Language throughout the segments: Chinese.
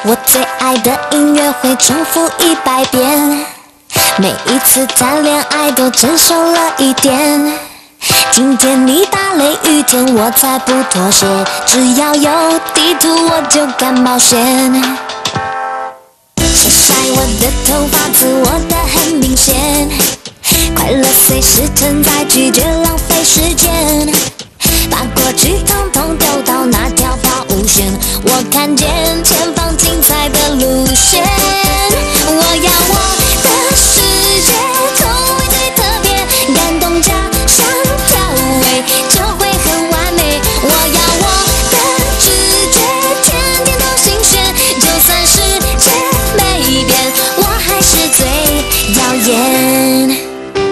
我最爱的音乐会重复100遍，每一次谈恋爱都成熟了一点。今天你打雷雨天，我才不妥协，只要有地图我就敢冒险。晒晒我的头发，自我的很明显，快乐随时存在，拒绝浪费时间。把过去统统丢到那条抛物线，我看见前方精彩的路线。我要我的世界口味最特别，感动加上调味就会很完美。我要我的直觉天天都新鲜，就算世界没变，我还是最耀眼。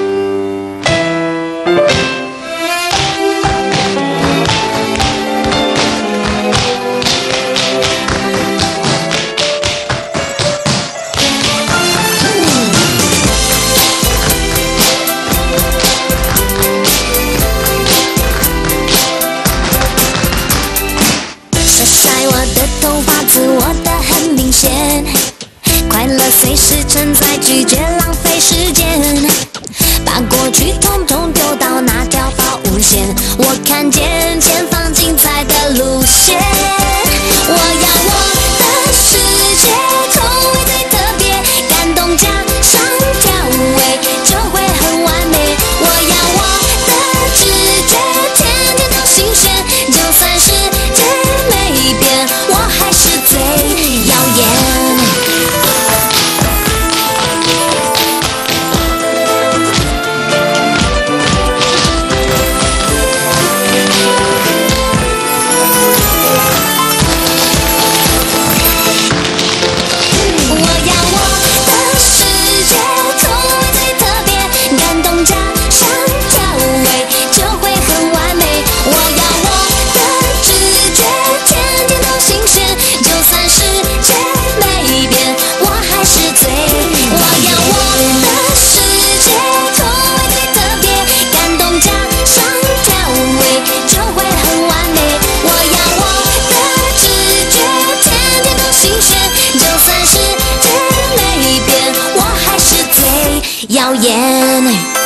快乐随时存在，拒绝浪费时间。把过去统统丢到那条抛物线，我看见前方精彩的路线。我要我的世界口味最特别，感动加上调味就会很完美。我要我的直觉天天都新鲜，就算世界没变，我还是最耀眼。耀眼。